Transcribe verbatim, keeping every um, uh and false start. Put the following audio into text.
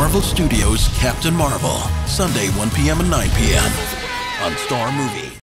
Marvel Studios' Captain Marvel, Sunday one p m and nine p m on Star Movie.